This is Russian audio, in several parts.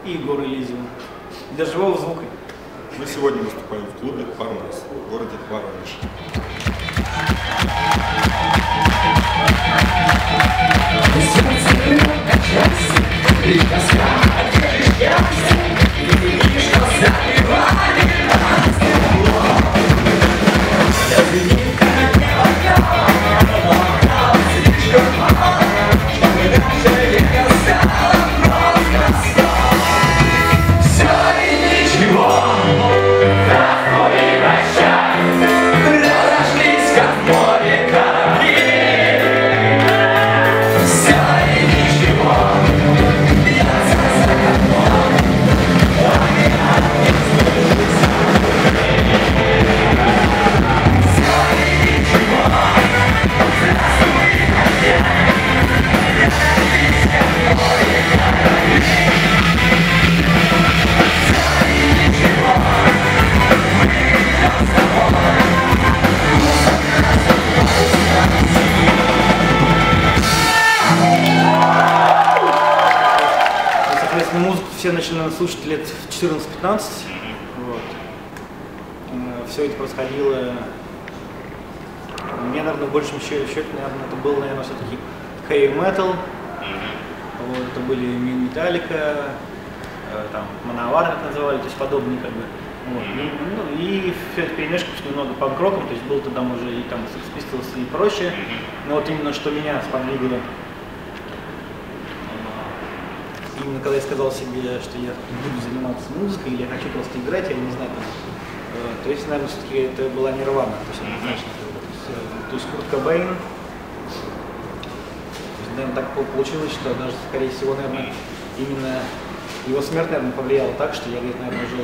и Егор Элизиум для живого звука. Мы сегодня выступаем в клубе Парнас в городе Воронеж. Музыку все начали слушать лет в 14-15. Вот. Все это происходило, мне, наверное, в большем счете, наверное, это был, наверное, все-таки heavy metal. Вот, это были Metallica, там, Manowar, как называли, то есть подобные как бы. Вот. И все это перемешка немного панк-роком, то есть был там уже и там Sex Pistols и прочее. Но вот именно что меня сподвигло, именно когда я сказал себе, что я буду заниматься музыкой или я хочу просто играть, я не знаю, там, то есть, наверное, все-таки это была Нирвана, то есть однозначно. То есть Курт Кобейн, наверное, так получилось, что даже, скорее всего, наверное, именно его смерть, наверное, повлияла так, что я где-то, наверное, уже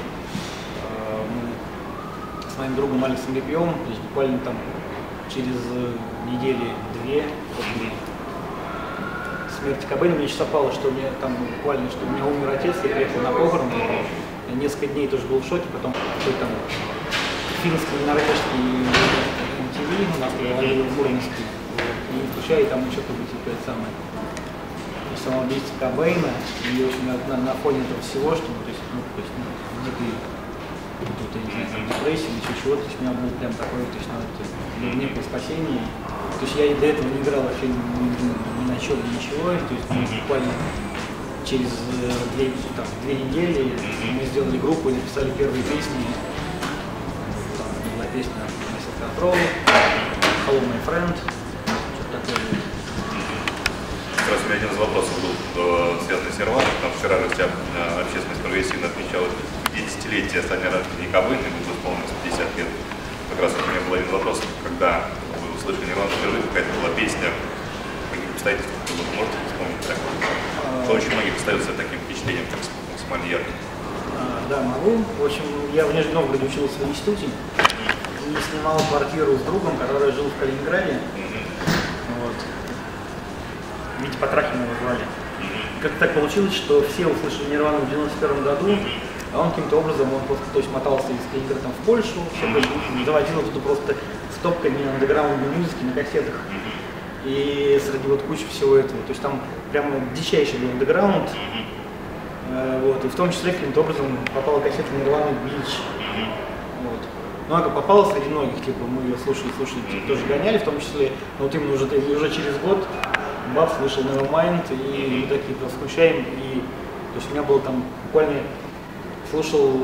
мы с моим другом Алексом Репьевым, то есть буквально там через недели-две после смерти Кобейна мне еще совпало, что у меня там буквально, что у меня умер отец, я приехал на похороны, я несколько дней тоже был в шоке, потом какой-то там финский, норвежский MTV у нас проводили в Мурманске, и включая там еще какое-то типа это самое самоубийство Кобейна, и очень на фоне этого всего, что то есть дикой какой-то, не знаю, депрессии или чего-то, то есть у меня был прям такой, то есть, некое спасение. То есть я и до этого не играл вообще ни на чем, ничего, то есть буквально через две недели мы сделали группу и написали первые песни. Там была песня Massive Control, Hello My Friend, что-то такое. Раз у меня один из вопросов был связанный с Нирваной, потому что вчера гостям общественность прогрессивно отмечала 50-летие стания Курта Кобейна, было исполнилось 50 лет. Как раз у меня был один вопрос, когда вы услышали Нирвану впервые, какая-то была песня, каких обстоятельств вы можете вспомнить такое? Что очень многих остается таким впечатлением, как максимально ярким. Да, могу. В общем, я в Нижнем Новгороде учился в институте и снимал квартиру с другом, который жил в Калининграде. Вот. Витя Потрахина его звали. Как-то так получилось, что все услышали Нирвану в 91 году, а он каким-то образом, он просто, то есть, мотался из Калининграда там в Польшу, заводил туда просто стопками андеграундной музыки на кассетах. И среди вот кучи всего этого, то есть там прямо дичайший был андеграунд, вот, и в том числе каким-то образом попала кассета Нирваны Bleach. Вот. Ну, она попала среди многих, типа, мы ее слушали, тоже гоняли, в том числе, но вот именно уже через год бац, вышел Nevermind, и мы такие просто включаем, и то есть у меня было там буквально, слушал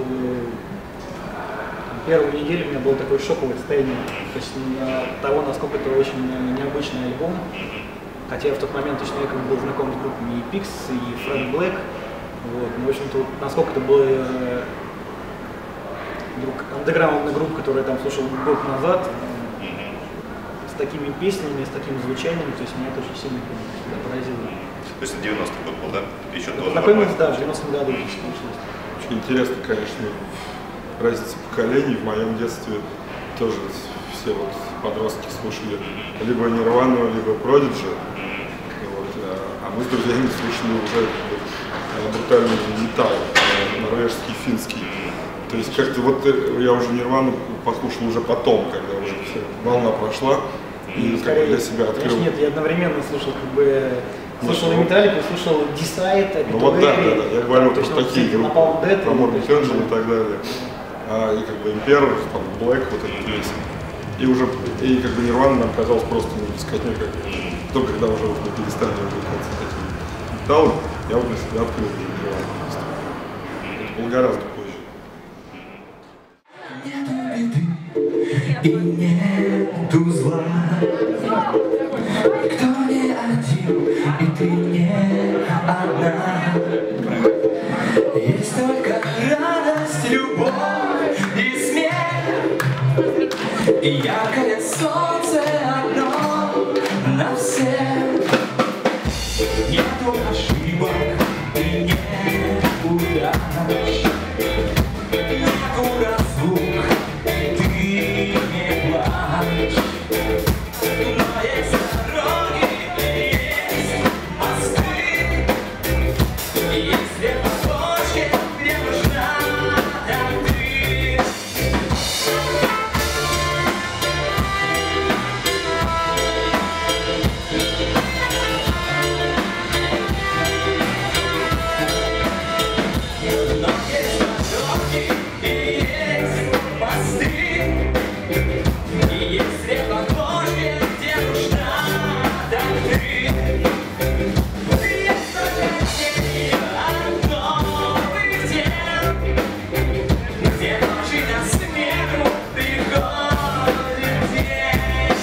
первую неделю, у меня было такое шоковое состояние, то есть того, насколько это очень необычный альбом, хотя я в тот момент точно якобы был знаком с группами и Pix, и Frank Black, вот, но в общем-то вот, насколько это было андеграундная группа, которую я там слушал год назад, с такими песнями, с таким звучанием, то есть меня это очень сильно поразило. То есть 90-й год был, да? Еще до Познакомился, да, в 90-м году. Очень интересно, конечно, разница поколений. В моем детстве тоже все вот подростки слушали либо Нирвану, либо Prodigy. Вот, а мы с друзьями слушали уже брутальный металл, норвежский, финский. То есть как-то вот я уже Нирвану послушал уже потом, когда уже волна прошла, и как бы для себя открыл. Нет, я одновременно слушал как бы Слушал и Металлику, слушал Decide, ну вот да, я говорю вот точно, такие группы, Dead, про Morbid Angel и так далее. И как бы Emperor, там, Black, вот этот весь. И уже, и как бы Nirvana нам казалось просто дискотня, как только когда уже вот мы перестали увлекаться этим металлом, я вот для себя открыл Nirvana. Это было гораздо позже. И нету зла, никто не один, и ты не одна. Есть только радость, любовь и смех, и яркое солнце одно на всех. Нету ошибок и нет удач, нету разлук, ты не плачь. Но есть дороги, есть мосты, есть лепоточки, где нужна ты. Но есть дороги и есть мосты, и есть лепоточки, где нужна ты. Есть только от новых дел, где жить от смеху приходит день.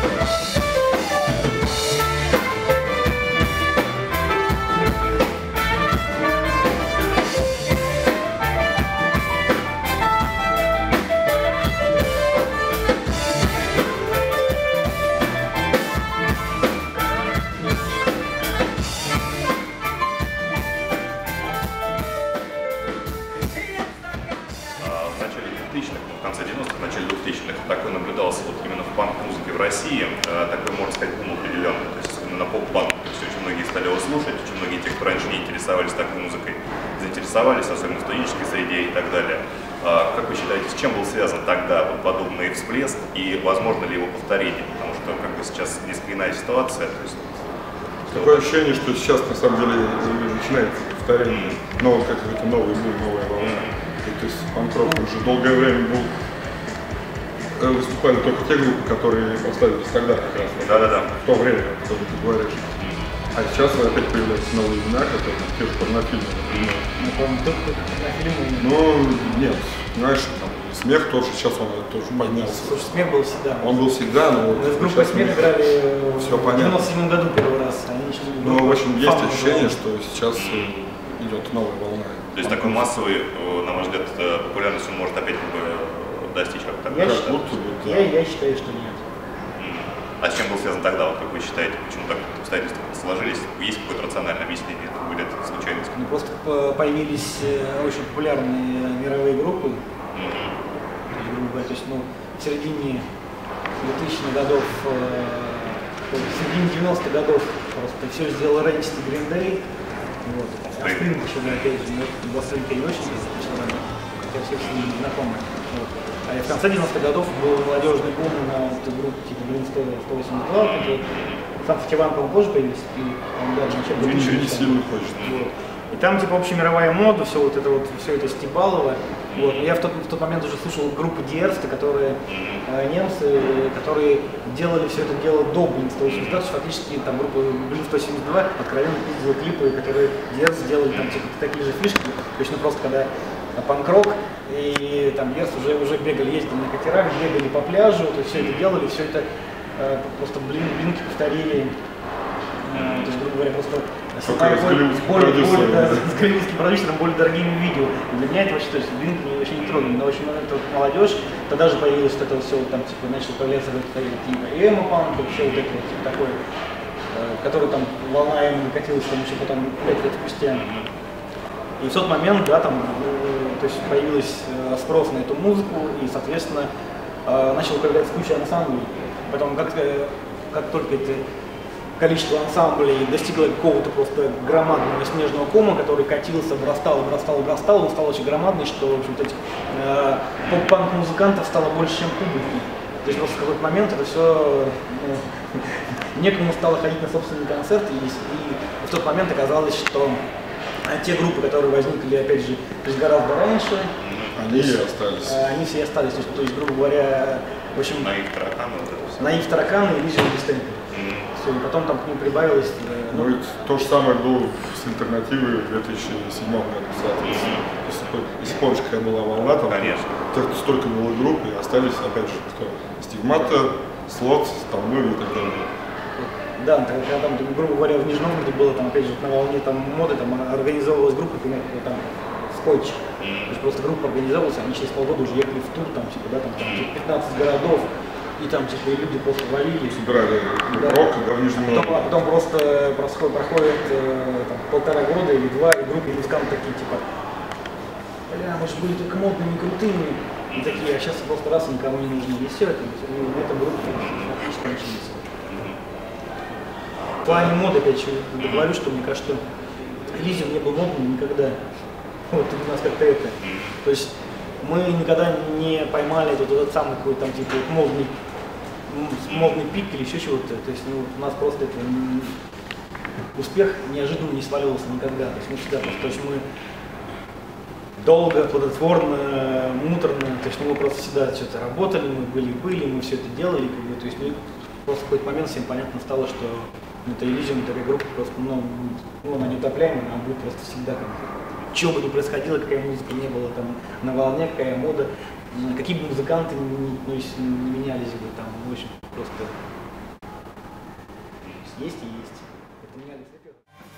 В начале 2000-х, в конце 90-х, в начале 2000-х такой наблюдался вот именно в панк-музыке в России, такой, можно сказать, бум определенный, то есть особенно на поп-панк. То есть очень многие стали его слушать, очень многие те, кто раньше не интересовались такой музыкой, заинтересовались, особенно в студенческой среде и так далее. Как вы считаете, с чем был связан тогда вот подобный всплеск и возможно ли его повторение? Потому что как бы сейчас несколько иная ситуация. То есть, Такое ощущение, что сейчас на самом деле начинается повторение, какой-то новый бум, новая волна. То есть панк-рок уже долгое время был, выступали только те группы, которые прославились тогда как раз. Да-да-да. В то время, что ты говоришь. А сейчас опять появляются новые имена, которые те же порнофильмы, например. Ну, по-моему, только на фильмы. Ну, нет, знаешь, там, Смех тоже, сейчас он тоже поднялся. Слушай, Смех был всегда. Он был всегда, но вот Мы в группе Смех играли все в понятно. 97 году первый раз. Ну, в общем, есть ощущение, что сейчас идет новая волна. То есть такой массовый, на ваш взгляд, популярность он может опять достичь как-то? Я считаю, что нет. А с чем был связан тогда, вот, как вы считаете, почему так обстоятельства сложились? Есть какое-то рациональное объяснение, или это случайность? Ну, просто появились очень популярные мировые группы. То есть, ну, в середине 2000-х годов, в середине 90-х годов просто все сделал Рэнчи и Green Day. Вот. А Спринг еще, да, опять же, но Спринг я не очень, хотя все с ними знакомы. Вот. А в конце 90-х годов был молодежный бум на группу типа Блин 182, сам Фативан, по-моему, тоже появился, и он даже начал ничего не сильно хочет. Вот. И там типа общемировая мода, все вот это стебалово. Вот. Я в тот момент уже слушал группу Диерста, которые немцы, которые делали все это дело до Блин 182, то есть фактически там группа Блин 172 откровенно пиздила клипы, которые Диерст сделали там типа такие же фишки, то есть ну просто когда панк-рок, и там Диерст уже бегали, ездили на катерах, бегали по пляжу, то есть все это делали, все это просто блинки повторили, то есть, грубо говоря, просто с голливудским продюсером, более дорогими видео. И для меня это вообще, то есть, блинки вообще не трогали, но очень это вот молодежь, тогда же появилось вот это вот все, вот, там, типа, начало появляться типа эмо-панк, вообще вот это вот, типа, такое, который там волна эмо катилась, там еще потом 5 лет спустя. И в тот момент, да, там, то есть появился спрос на эту музыку, и, соответственно, начало появляться куча ансамблей. Потом, как только это количество ансамблей достигло какого-то просто громадного снежного кома, который катился, вырастал, он стал очень громадный, что, в общем-то, поп-панк музыкантов стало больше, чем публики. То есть просто в какой-то момент это все некому стало ходить на собственные концерты, и в тот момент оказалось, что те группы, которые возникли, опять же, то есть гораздо раньше, Они и остались. они все остались, то есть, грубо говоря, в общем, Наив тараканы, вот это все. Наив тараканы и Legion Distemper. Все, и потом там к ним прибавилось, Ну, и то же самое было с альтернативой в 2007 году, соответственно. Если помнишь, какая была волна, там Конечно. тех, кто столько было групп, и остались, опять же, кто? Стигмата, Слот, там, ну и так далее. да, когда там, грубо говоря, в Нижнем Новгороде было, там, опять же, на волне там моды, там организовывалась группа, например, там, Скотч. То есть просто группа организовалась, они через полгода уже ехали в тур, там, типа, да, там, типа, 15 городов, и там, типа, и люди просто валили. Собирали Да. рок, да, в Нижнем А Новгороде. потом просто проходит там, 1,5 года или 2, и группы музыканты такие, типа, бля, мы же были только модными, крутыми. И такие, а сейчас просто раз и никому не нужны. И все, это, и на этом группе отлично начались. В плане моды, опять же, говорю, что мне кажется, что Elysium не был модным никогда. Вот у нас как-то это. То есть мы никогда не поймали этот самый какой-то там типа модный пик или еще чего-то. То есть у нас просто это успех неожиданно не сваливался никогда. То есть мы всегда просто, то есть мы долго, плодотворно, муторно, то есть мы просто всегда что-то работали, мы были, мы все это делали, как бы, то есть просто в какой-то момент всем понятно стало, что это Elysium, такая группа просто, ну она неутопляемая, она будет просто всегда, как бы, что бы ни происходило, какая музыка не была там на волне, какая мода, какие бы музыканты не менялись бы там, в общем, просто есть и есть. Это менялись наперед.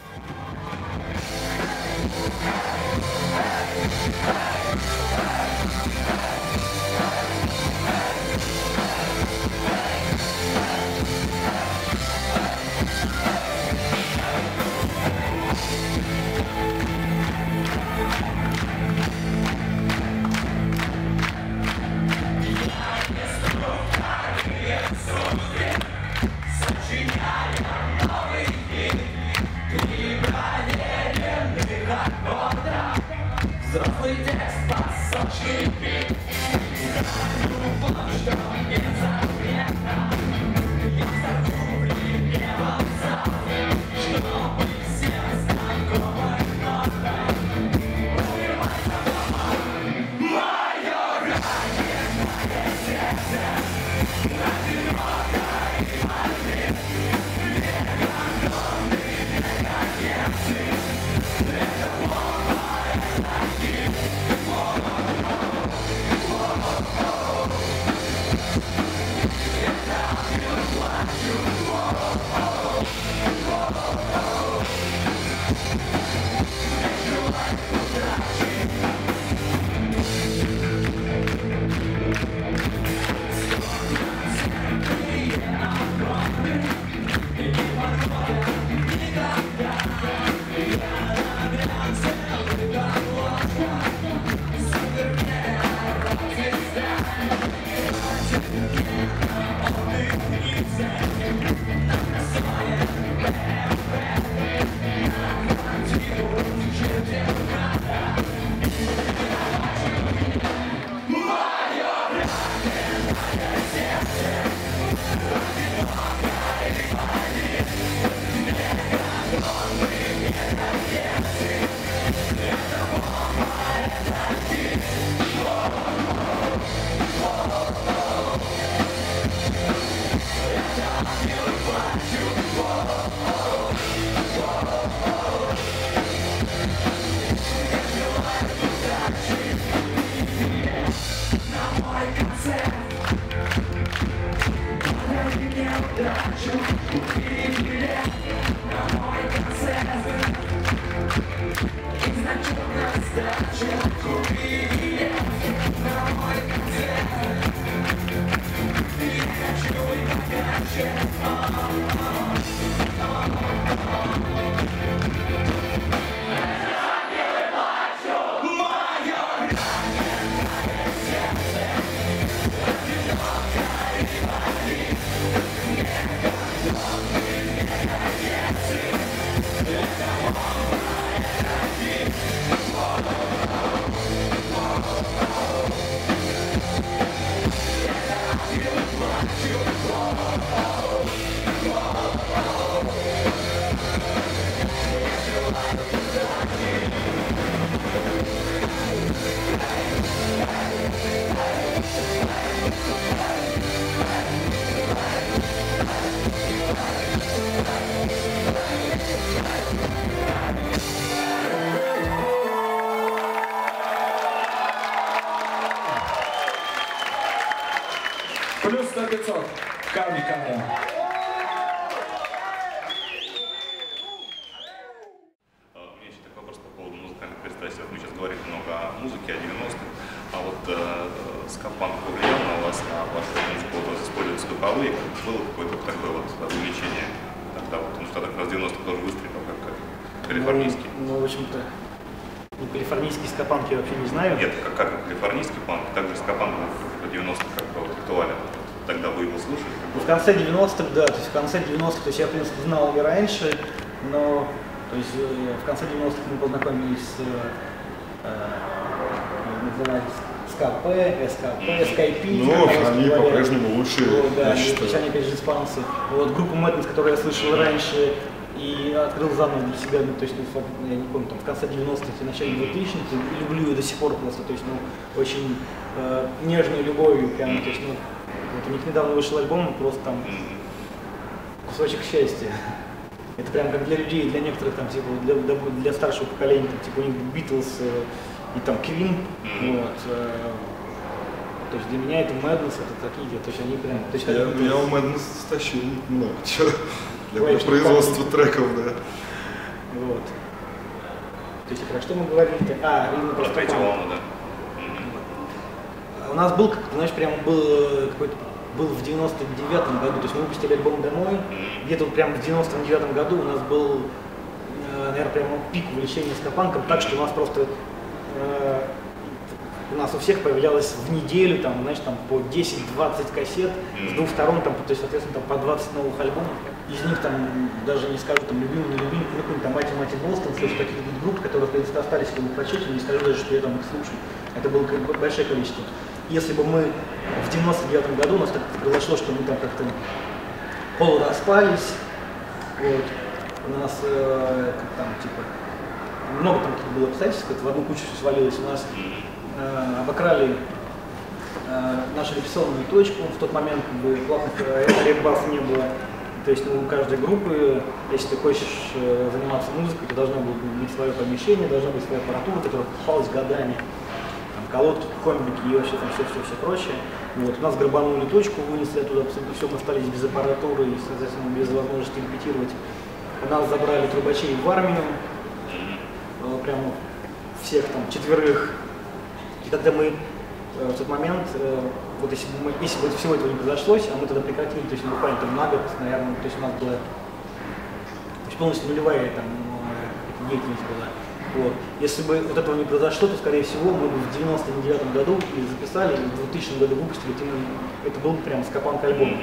Взрослый текст, пассажир. Whoa. Плюс 100-500. Камни, камни. У меня еще такой вопрос по поводу музыкальных пристрастий. Вот мы сейчас говорим много о музыке, о 90-х, а вот ска-панк повлиял на вас, на вашу музыку, вот, использовать скаповые, было какое-то такое вот увлечение тогда, вот, потому что так раз в 90-х тоже выстрелил, как калифорнийский. Ну, в общем-то, калифорнийский ска-панк я вообще не знаю. Нет, как калифорнийский панк, также ска-панк был в 90-х как бы вот актуален. Тогда вы его слушали? В конце 90-х, да, то есть в конце 90-х, то есть я, в принципе, знал и раньше, но то есть, в конце 90-х мы познакомились с назывались СКП, СКП, Скайпи. Ну, они по-прежнему лучшие, вот, да, я считаю. они, опять же, испанцы. Вот, группу Madness, которую я слышал раньше и открыл заново для себя, ну, то есть, ну, я не помню, там, в конце 90-х и начале 2000-х, и люблю ее до сих пор просто, то есть, ну, очень нежной любовью, прям, то есть, ну, вот у них недавно вышел альбом, просто там кусочек счастья. Это прям как для людей, для некоторых там, типа, для старшего поколения, там, типа, у них Beatles и там Queen, вот. То есть для меня это Madness, это такие, то есть они прям... То есть, Я у Madness стащил много чего для производства треков, да. Вот. То есть про что мы говорили-то? Именно про третью волну, да. У нас был, знаешь, прям был какой-то, был в 99-м году, то есть мы выпустили альбом «Домой», где-то вот прям в 99-м году у нас был, наверное, прям пик увлечения ска-панком, так что у нас просто, у нас у всех появлялось в неделю, там, знаешь, там по 10-20 кассет с двух сторон, там, то есть, соответственно, там по 20 новых альбомов. Из них там, даже не скажу, там, любимый, не любимый, ну, какой-нибудь там Мати Бостон, слышу таких групп, которые, в принципе, остались как бы прочитаны, не скажу даже, что я там их слушаю. Это было как бы большое количество. Если бы мы в 99-м году, у нас так произошло, что мы там как-то полураспались, вот, у нас там, типа, много там было обстоятельств, в одну кучу все свалилось, у нас обокрали нашу репетиционную точку, в тот момент как бы платных реп-баз не было, то есть у каждой группы, если ты хочешь заниматься музыкой, ты должна была иметь свое помещение, должна быть своя аппаратура, которая покупалась годами. Колодки, комбики и вообще там все прочее. Вот. У нас грабанули точку, вынесли оттуда абсолютно все, мы остались без аппаратуры и, соответственно, без возможности репетировать. У нас забрали трубачей в армию, прямо всех там 4. И когда мы в тот момент, вот если бы всего этого не произошло, а мы тогда прекратили, то есть буквально там на год, наверное, то есть у нас была полностью нулевая там деятельность была. Вот. Если бы вот этого не произошло, то, скорее всего, мы бы в 99-м году и записали, и в 2000 году выпустили, это был бы прям ска-панк альбом.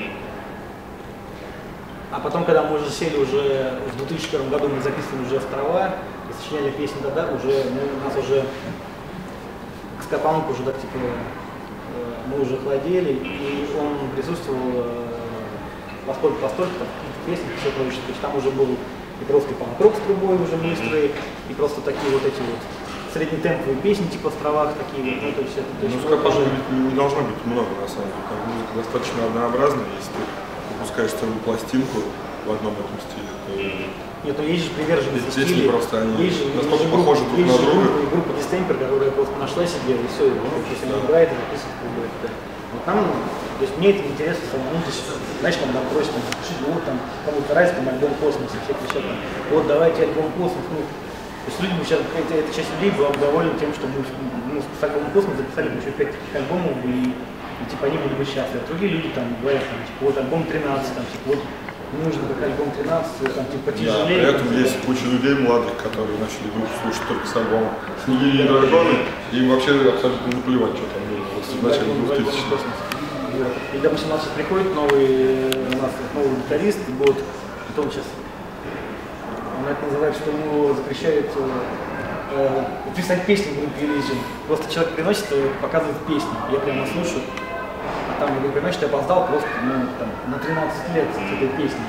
А потом, когда мы уже сели уже в 2001 году, мы записывали уже «Острова» и сочиняли песни тогда, уже, у нас уже к ска-панку уже так, типа, мы уже хладели, и он присутствовал поскольку там какие-то песни, все прочее, то есть там уже был и просто панк-рок с трубой уже быстрые, и просто такие вот эти вот среднетемповые песни типа «Островах», такие вот, ну, то есть это... Ну, ска-панка не должно быть много, на самом деле, там музыка достаточно однообразная, если ты выпускаешь целую пластинку в одном этом стиле, то... Нет, ну есть же приверженцы стилей, просто они настолько есть похожи друг на друга. Группа Distemper, которая просто нашла себе и все, ну, если она играет, и записывает, да. Вот нам, то есть мне это интересно самому, то есть, знаешь, там просят, там, запишите, вот там, кому-то нравится, там, альбом «Космос», и все кричат, там, вот, давайте альбом «Космос», ну, то есть люди бы сейчас, эта часть людей была довольна тем, что мы с альбомом «Космос» записали бы еще 5 таких альбомов, и типа они были бы счастливы. А другие люди там говорят, там, типа, вот альбом 13, там, типа, вот, нужно как альбом 13, там, типа, потяжелее. Да, при этом есть куча людей молодых, которые начали группу слушать только с альбома «Снегири и драконы», и им вообще абсолютно наплевать, что там было в начале 2000-х. И, допустим, у нас сейчас приходит новый гитарист, год, потом сейчас, он это называет, что ему запрещают писать песни в группе Religion. Просто человек приносит и показывает песни, я прямо слушаю, а там я говорю, понимаешь, что я опоздал просто там, на 13 лет с этой песней.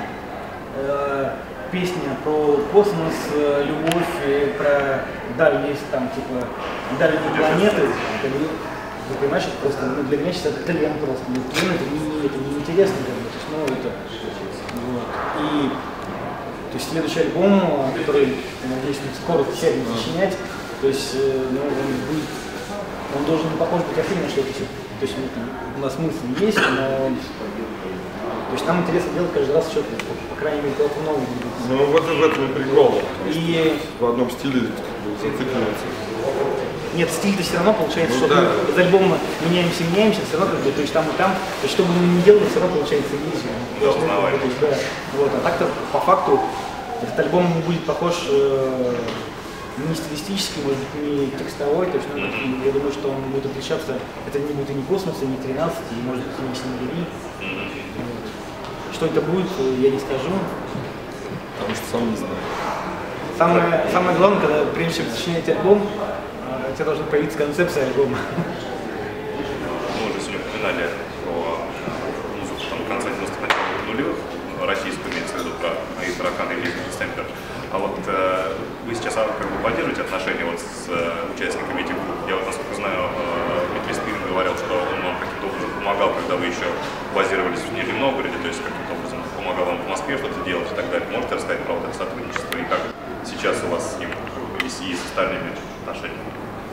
Песня про космос, любовь, про дальность, там, типа, дальние планеты. Ты понимаешь, это просто, ну, для меня сейчас это лен просто. Ну, это не интересно, как бы, то есть, ну, это, вот. И, то есть, следующий альбом, который, я надеюсь, скоро все будут сочинять, то есть, ну, он должен не похож быть вообще на что-то. То есть, у нас мысль есть, но, то есть, нам интересно делать каждый раз что-то, по крайней мере, куда-то новое. Ну, вот в этом и прикол. И в одном стиле как бы зацикливаться. нет, стиль-то все равно получается, Ну, что да. мы из альбома меняемся, все равно как бы, то есть там и там, то есть что бы мы ни делали, все равно получается идея. Да, узнавать. Да. Вот, а так-то по факту этот альбом не будет похож не стилистически, может быть, не текстовой, то есть, ну, я думаю, что он будет отличаться, это не будет и не космос, и не 13, и может быть и не Снегири. Вот. Что это будет, я не скажу. Потому что сам не знаю. Самое главное, когда прежде чем сочинять альбом, у тебя должна появиться концепция альбома. Мы уже сегодня упоминали про музыку там, конца 90-х, начала нулевых, российскую, имеется в виду про Таракан и Лизу Стемпер. А вот вы сейчас как бы поддерживаете отношения вот с участниками этих групп? Я вот, насколько знаю, Дмитрий Спирин говорил, что он вам каким-то образом помогал, когда вы еще базировались в Нижнем Новгороде, то есть каким-то образом помогал вам в Москве что-то делать и так далее. Можете рассказать про вот это сотрудничество и как сейчас у вас с ним и с остальными отношениями?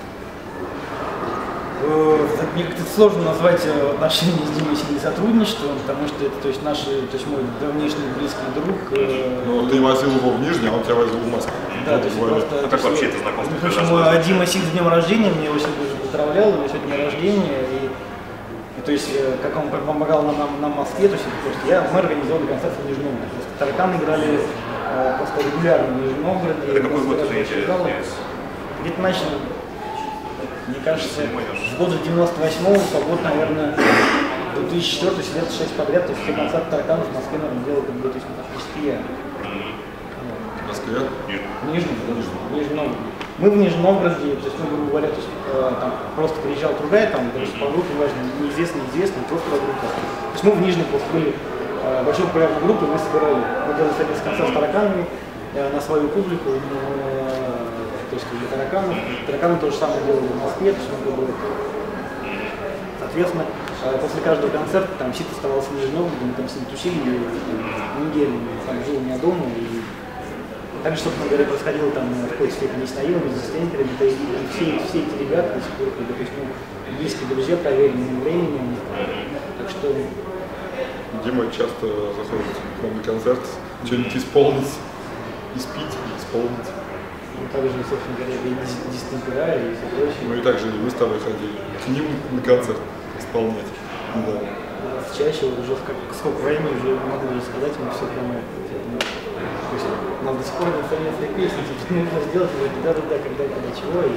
Мне как-то сложно назвать отношения с Димой сильным сотрудничеством, потому что это, то есть, мой давнишний близкий друг. Ну, ты возил его в Нижний, а он тебя возил в Москву. Да, то есть просто... А как вообще это знакомство произошло? Дима сидит с днем рождения, мне его сегодня уже поздравлял, у него сегодня день рождения, и то есть, как он помогал нам в Москве, то есть, мы организовали концерт в Нижнем Новгороде. Тараканы играли просто регулярно в Нижнем Новгороде. Это какой год, извините? Где-то начали, мне кажется, с года 98-го по год, наверное, 2004 лет 6 подряд, то есть все концерты Тараканов в Москве, наверное, делал, как бы, то есть, практически я. В Москве? В Нижнем Новгороде. Мы в Нижнем Новгороде, то есть, ну, грубо говоря, то есть, там просто приезжал другая, там, то есть, по группе, важно, неизвестный, просто группа. То есть мы в Нижнем просто были большой популярной группой, мы собирали, мы делали совместный концерт с Тараканами на свою публику, то есть, для Тараканов. Тараканы то же самое делали в Москве, то есть, мы были, соответственно, после каждого концерта там Сит оставался в Нижнем Новгороде, мы там с ним тусили неделю, там жил у меня дома, и также, собственно говоря, происходило там в какой-то степени с Наилом, с Стентерами, и все эти ребята до сих пор, то есть, ну, близкие друзья, проверенные временем, так что... Дима часто заходит к нам на концерт, что-нибудь исполнить, испить, исполнить. Ну, также, собственно говоря, и Дистемпера, и все прочее. Ну и также мы с тобой ходили к нему на концерт исполнять. Да. Чаще уже сколько времени уже могу рассказать, мы все прямо... То есть, нам до сих пор не совместные песни, типа, нужно сделать, да, когда, чего, и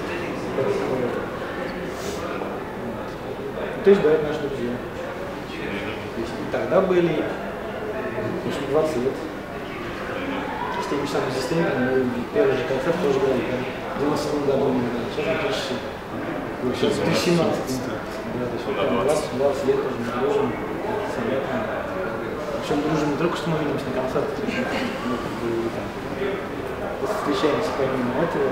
то есть, говорят наши друзья. То есть, тогда были, почти 20 лет. С теми самыми системами, первый же концерт тоже был в 97 году, сейчас 2017. Да, то есть, вот, 20 лет уже мы дружим с ребятами. Причем дружим не только что мы видимся на концертах, мы как бы там встречаемся помимо этого,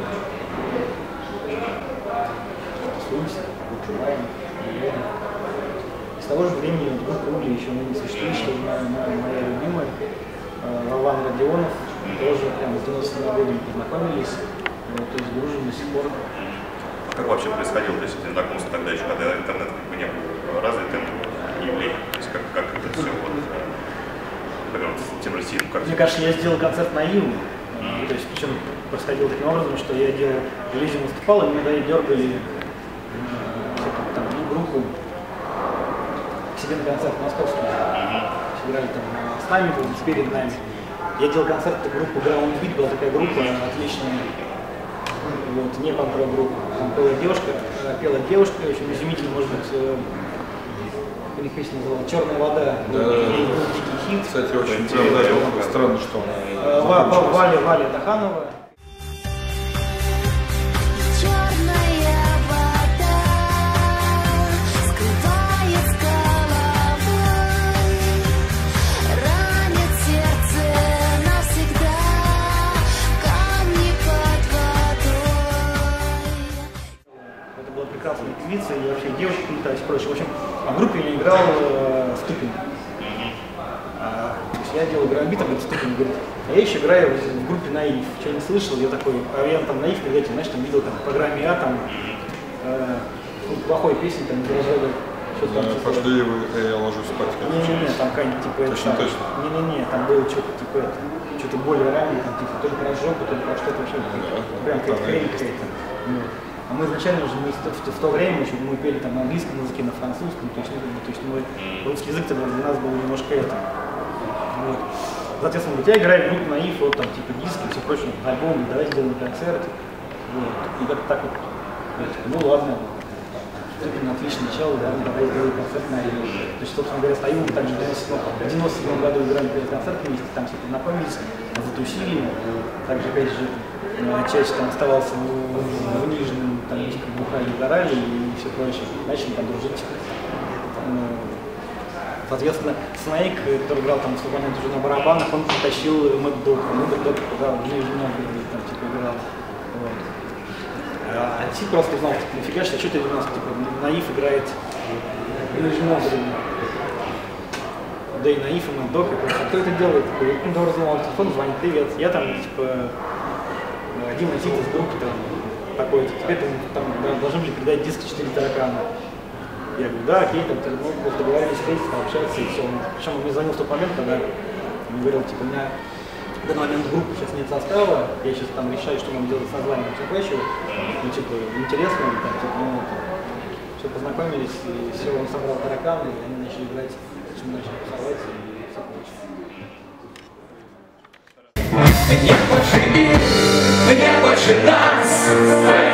тусуемся, выпиваем, гуляем. С того же времени группа Ули еще не существующая, моя любимая, Вован Родионов, тоже прямо с 97 годом познакомились, вот, то есть дружим до сих пор. Как вообще происходило, то есть знакомство тогда еще, когда интернет как бы не был развитым явлением, то есть как это все вот, тем Россией, как... Мне кажется, я сделал концерт на Иву, то есть причем происходило таким образом, что я делал, Лизе выступал, и меня дергали там, группу к себе на концерт московский, сыграли там с нами, перед нами. Я делал концерт группы Ground Beat, была такая группа отличная, вот, не панк-рок группа, там пела девушка, очень изумительно, может быть, у них песня называлась «Черная вода», дикий хит. Кстати, очень странно, что она... Валя Таханова. прекрасные певицы, и вообще девушки летались и прочее. В общем, в группе я играл Ступин. То есть я делал грамбит, а говорит, Ступин говорит, а я еще играю в группе Наив. Что не слышал, я такой, а я там Наив, приятель, знаешь, там видел там, в программе А, там, плохой песни, там, «Дрожжевый». Пошли вы, я ложусь спать. Не-не-не, там какая-нибудь типа точно, это. точно. Не-не-не, там было что-то типа это. Что-то более ранее, там типа то ли про жопу, то ли про что-то вообще. Прям какая-то хрень какая-то. А мы изначально уже в то время еще мы пели там на английском языке, на французском, то есть мы русский язык тогда для нас был немножко это. Вот. Соответственно, вот я играю в группу Наив, вот там типа диски, все прочее, альбом, давай сделаем концерт. Вот. И как-то так вот, ну ладно. Отличное начало, да, давай сделаем концерт на Наив. То есть, собственно говоря, стою, мы также в 97 году играли первый концерт вместе, там все познакомились, затусили. Также, опять же, чаще там оставался в Нижнем, там есть бухали, горали и все прочее. Начали там дружить. Соответственно, Снейк, который играл там в компоненте уже на барабанах, он потащил Мэтт Дог. Мэтт Дог, да, в Нижнем там типа играл. Вот. А Сид просто узнал, типа, нифига, что это у нас, типа, Наив играет в Нижнем Новгороде. Да и Наив, и Мэтт Дог, и просто, кто это делает? Такой, ну, давай разломал телефон, звонит, привет. Я там, типа, Дима Сид из группы, там, такой, теперь там должны были передать диск 4 таракана. Я говорю, да, окей, там, мы просто договорились встретиться, пообщаться, и все. Причем он мне звонил в тот момент, когда он говорил, типа, у меня в данный момент группы сейчас нет состава, я сейчас там решаю, что нам делать с названием и все прочее. Ну, типа, интересно, там, типа, ну, все, познакомились, и все, он собрал тараканы, и они начали играть, мы начали тусовать, и все прочее. Мне больше нас.